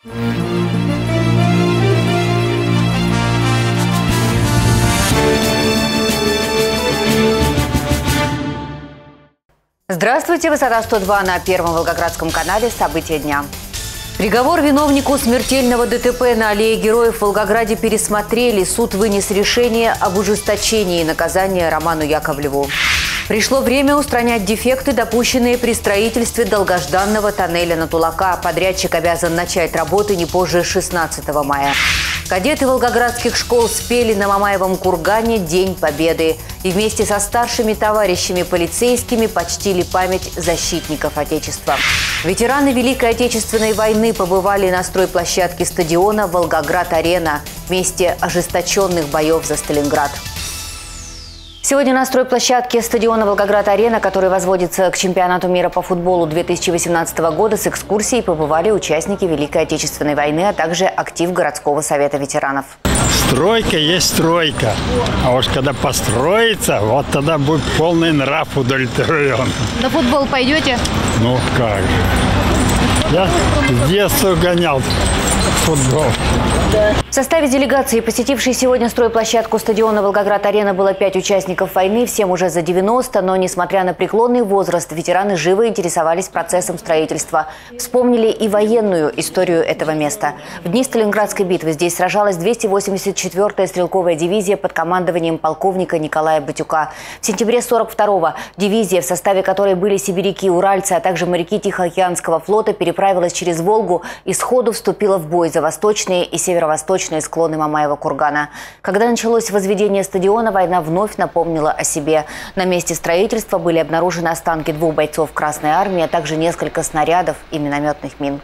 Здравствуйте, высота 102 на Первом Волгоградском канале. События дня. Приговор виновнику смертельного ДТП на аллее Героев в Волгограде пересмотрели. Суд вынес решение об ужесточении наказания Роману Яковлеву. Пришло время устранять дефекты, допущенные при строительстве долгожданного тоннеля на Тулака. Подрядчик обязан начать работы не позже 16 мая. Кадеты волгоградских школ спели на Мамаевом кургане День Победы. И вместе со старшими товарищами полицейскими почтили память защитников Отечества. Ветераны Великой Отечественной войны побывали на стройплощадке стадиона «Волгоград-Арена» в месте ожесточенных боев за Сталинград. Сегодня на стройплощадке стадиона «Волгоград-Арена», который возводится к чемпионату мира по футболу 2018 года, с экскурсией побывали участники Великой Отечественной войны, а также актив городского совета ветеранов. Стройка есть стройка. А уж когда построится, вот тогда будет полный нрав удовлетворен. На футбол пойдете? Ну как же. Я с детства гонял футбол. В составе делегации, посетившей сегодня стройплощадку стадиона «Волгоград-Арена», было 5 участников войны, всем уже за 90, но, несмотря на преклонный возраст, ветераны живо интересовались процессом строительства. Вспомнили и военную историю этого места. В дни Сталинградской битвы здесь сражалась 284-я стрелковая дивизия под командованием полковника Николая Батюка. В сентябре 42-го дивизия, в составе которой были сибиряки, уральцы, а также моряки Тихоокеанского флота, переправилась через Волгу и сходу вступила в бой за восточные и северо-восточные склоны Мамаева кургана. Когда началось возведение стадиона, война вновь напомнила о себе. На месте строительства были обнаружены останки 2 бойцов Красной армии, а также несколько снарядов и минометных мин.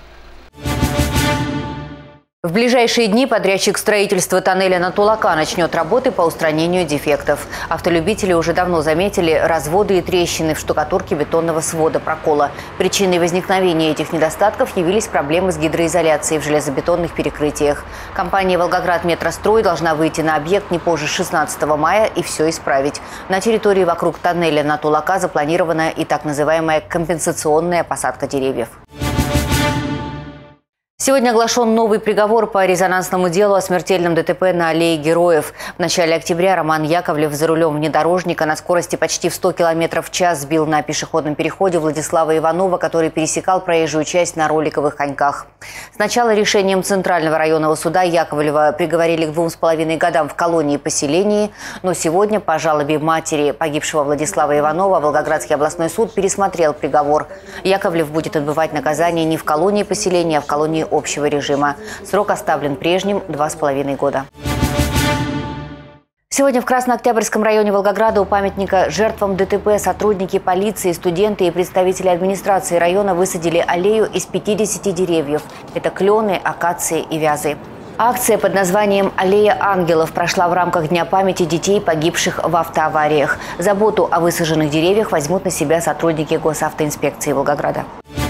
В ближайшие дни подрядчик строительства тоннеля на Тулака начнет работы по устранению дефектов. Автолюбители уже давно заметили разводы и трещины в штукатурке бетонного свода прокола. Причиной возникновения этих недостатков явились проблемы с гидроизоляцией в железобетонных перекрытиях. Компания «Волгоград-Метрострой» должна выйти на объект не позже 16 мая и все исправить. На территории вокруг тоннеля на Тулака запланирована и так называемая компенсационная посадка деревьев. Сегодня оглашен новый приговор по резонансному делу о смертельном ДТП на аллее Героев. В начале октября Роман Яковлев за рулем внедорожника на скорости почти в 100 км в час сбил на пешеходном переходе Владислава Иванова, который пересекал проезжую часть на роликовых коньках. Сначала решением Центрального районного суда Яковлева приговорили к 2,5 годам в колонии-поселении, но сегодня по жалобе матери погибшего Владислава Иванова Волгоградский областной суд пересмотрел приговор. Яковлев будет отбывать наказание не в колонии-поселения, а в колонии общего режима. Срок оставлен прежним – 2,5 года. Сегодня в Краснооктябрьском районе Волгограда у памятника жертвам ДТП сотрудники полиции, студенты и представители администрации района высадили аллею из 50 деревьев. Это клены, акации и вязы. Акция под названием «Аллея ангелов» прошла в рамках Дня памяти детей, погибших в автоавариях. Заботу о высаженных деревьях возьмут на себя сотрудники госавтоинспекции Волгограда.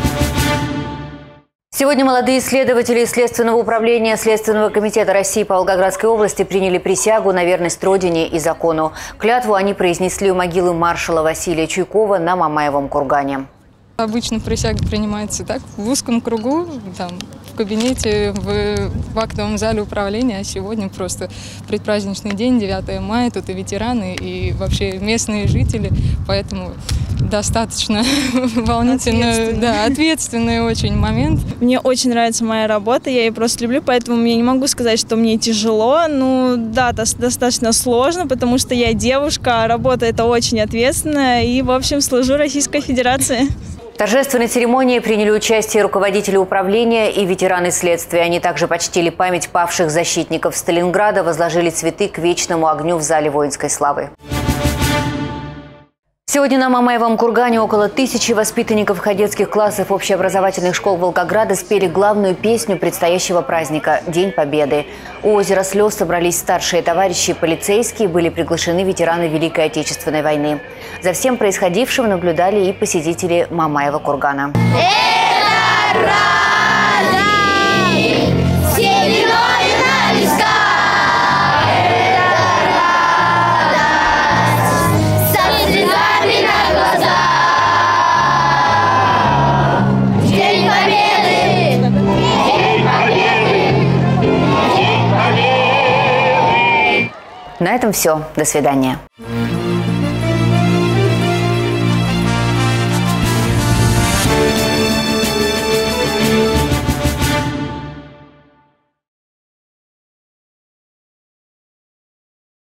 Сегодня молодые исследователи Следственного управления Следственного комитета России по Волгоградской области приняли присягу на верность Родине и закону. Клятву они произнесли у могилы маршала Василия Чуйкова на Мамаевом кургане. Обычно присяга принимается так, в узком кругу, там, в кабинете, в актовом зале управления. А сегодня просто предпраздничный день, 9 мая, тут и ветераны, и вообще местные жители. Поэтому достаточно волнительный, ответственный очень момент. Мне очень нравится моя работа, я ее просто люблю, поэтому я не могу сказать, что мне тяжело. Ну да, достаточно сложно, потому что я девушка, а работа это очень ответственная. И, в общем, служу Российской Федерации. В торжественной церемонии приняли участие руководители управления и ветераны следствия. Они также почтили память павших защитников Сталинграда, возложили цветы к вечному огню в зале воинской славы. Сегодня на Мамаевом кургане около 1000 воспитанников кадетских классов общеобразовательных школ Волгограда спели главную песню предстоящего праздника – День Победы. У озера слез собрались старшие товарищи, полицейские, были приглашены ветераны Великой Отечественной войны. За всем происходившим наблюдали и посетители Мамаева кургана. День Победы! День Победы! На этом все. До свидания.